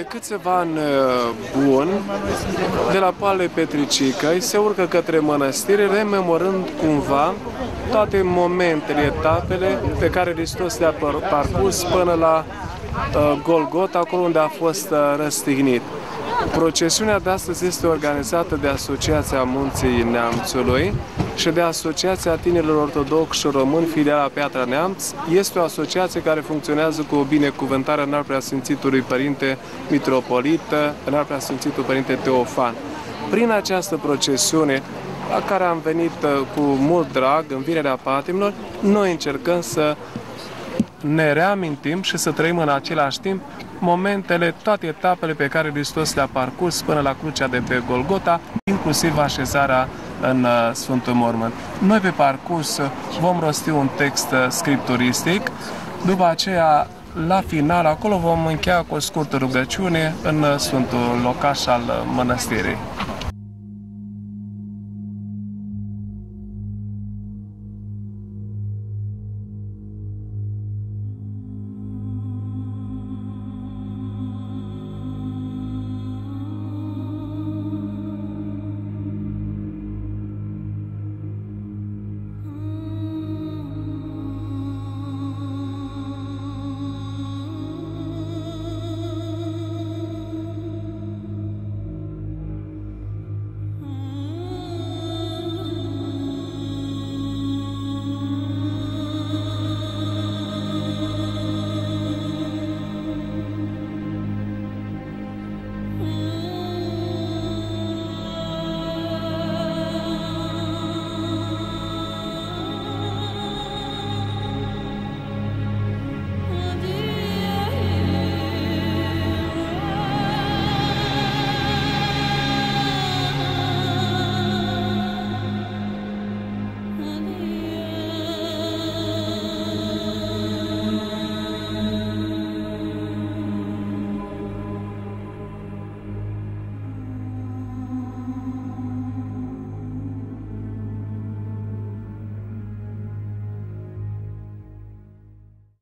de câțiva ani buni, de la Poalele Petricicăi, se urcă către mănăstire, rememorând cumva toate momentele, etapele pe care Hristos le-a parcurs până la Golgota, acolo unde a fost răstignit. Procesiunea de astăzi este organizată de Asociația Munții Neamțului și de Asociația Tinerilor Ortodoxi Români, filiala Piatra Neamț. Este o asociație care funcționează cu o binecuvântare în Înalt Preasfințitului Părinte Mitropolit, în Înalt Preasfințitul Părinte Teofan. Prin această procesiune, la care am venit cu mult drag în Vinerea Patimilor, noi încercăm să ne reamintim și să trăim în același timp momentele, toate etapele pe care Hristos le-a parcurs până la crucea de pe Golgota, inclusiv așezarea în Sfântul Mormânt. Noi pe parcurs vom rosti un text scripturistic, după aceea, la final, acolo vom încheia cu o scurtă rugăciune în Sfântul Locaș al mănăstirii.